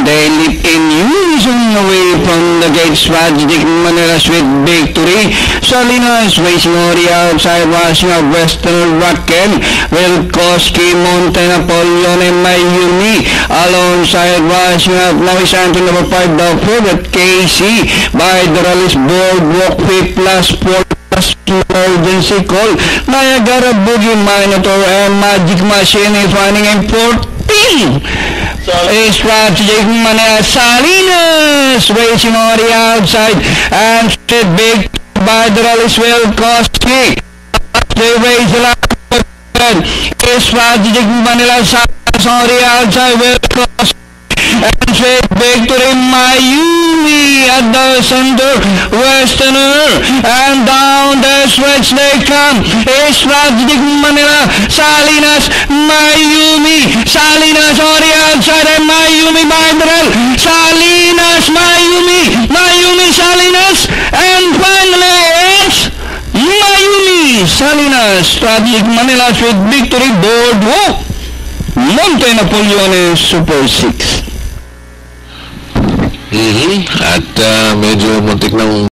They leap in unison away from the gate. Strategic Manila with victory. Salinas racing on the outside, rushing up Western Racken. Wilkowski, Monte Napoleon, and Mayumi alongside rushing up now is entering number 5, the favorite KC by the release Boardwalk 3 plus 4 plus emergency call. Niagara Boogie Minotaur and Magic Machine finding in 14. A strategic Manila. Salinas racing on the outside and straight big by the release Wilkowski. They raise the line. A strategic Manila. Salinas on the outside Wilkowski. And straight victory Mayumi at the center, Westerner, and down the stretch they come. A strategic Manila, Salinas, Mayumi, Salinas on the outside, and Mayumi by the rail, Salinas, Mayumi, Mayumi, Salinas, and finally it's Mayumi, Salinas, strategic Manila with victory. Boardwalk, Monte Napoleon Super 6. At medyo muntik nang